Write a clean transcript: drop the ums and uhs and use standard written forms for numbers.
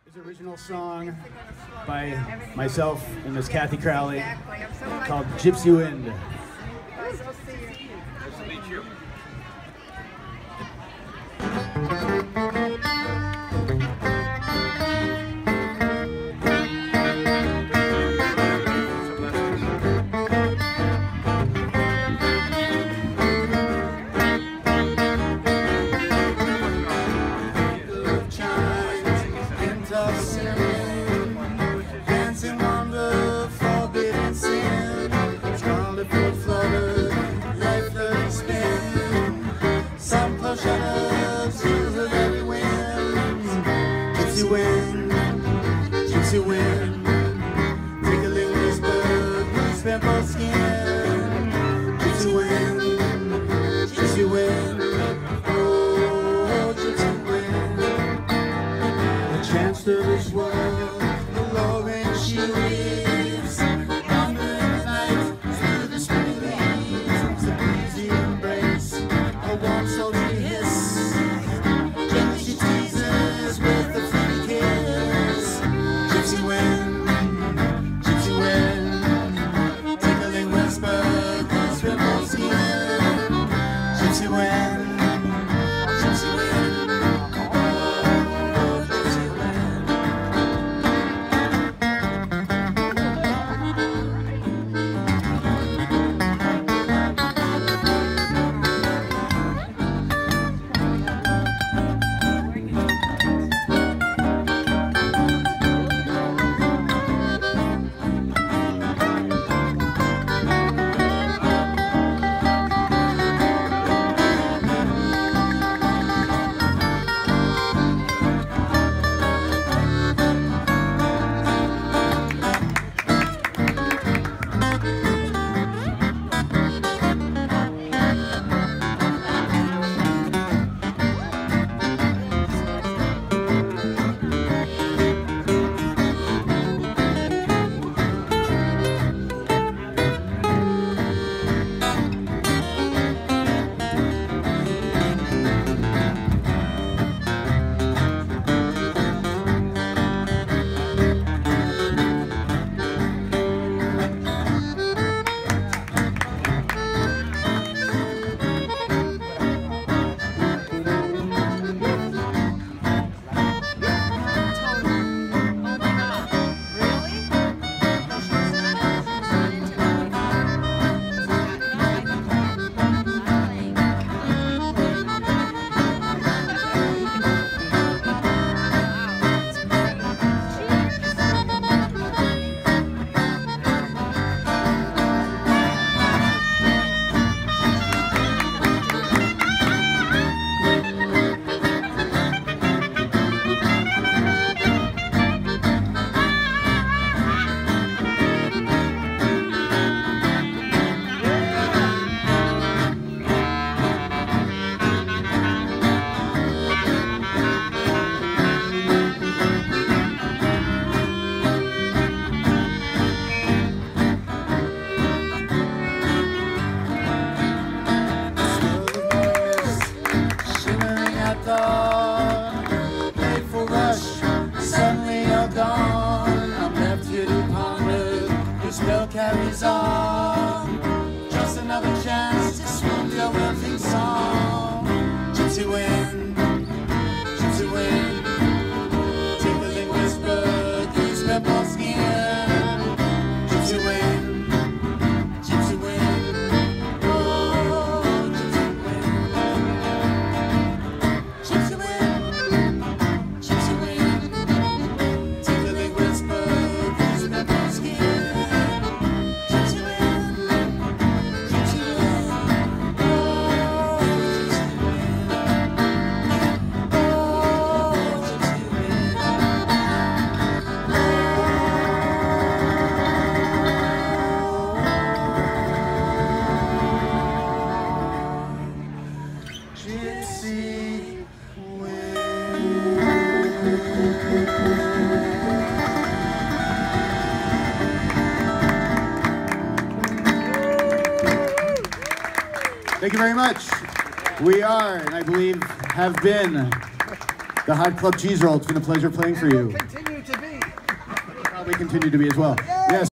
Original song by myself and Miss Kathy Crowley called Gypsy Wind. Nice to meet you. Gypsy wind, tickling whisper, pimple skin. Gypsy wind, oh, gypsy wind. A chance to this world, the lowering she leaves, wandering the night through the spring leaves. A breezy embrace, a warm sultry hiss. Gently she teases with a fleeting kiss. Gypsy wind, tickling whisper, close ripple skin. Gypsy wind, oh, gypsy wind. Carries on, just another chance to swoon to a wilting song. Gypsy wind, tickling whisper, goose purple skin. Gypsy wind, oh, gypsy wind, tickling whisper, goose purple skin. Thank you very much. We are, and I believe have been, The Hot Club Cheese Roll, it's been a pleasure playing for you. Continue to be. Probably continue to be as well. Yes.